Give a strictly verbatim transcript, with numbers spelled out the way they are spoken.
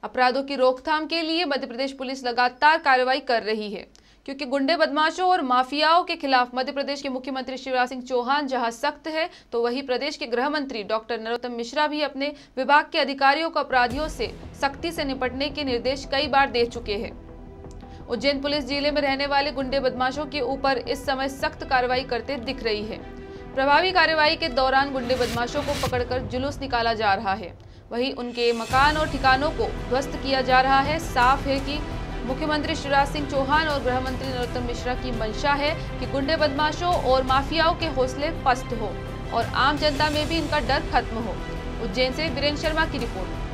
अपराधों की रोकथाम के लिए मध्य प्रदेश पुलिस लगातार कार्रवाई कर रही है, क्योंकि गुंडे बदमाशों और माफियाओं के खिलाफ मध्य प्रदेश के मुख्यमंत्री शिवराज सिंह चौहान जहां सख्त है, तो वहीं प्रदेश के गृह मंत्री डॉक्टर नरोत्तम मिश्रा भी अपने विभाग के अधिकारियों को अपराधियों से सख्ती से निपटने के निर्देश कई बार दे चुके हैं। उज्जैन पुलिस जिले में रहने वाले गुंडे बदमाशों के ऊपर इस समय सख्त कार्रवाई करते दिख रही है। प्रभावी कार्रवाई के दौरान गुंडे बदमाशों को पकड़कर जुलूस निकाला जा रहा है, वहीं उनके मकान और ठिकानों को ध्वस्त किया जा रहा है। साफ है कि मुख्यमंत्री शिवराज सिंह चौहान और गृह मंत्री नरोत्तम मिश्रा की मंशा है कि गुंडे बदमाशों और माफियाओं के हौसले पस्त हो और आम जनता में भी इनका डर खत्म हो। उज्जैन से वीरेंद्र शर्मा की रिपोर्ट।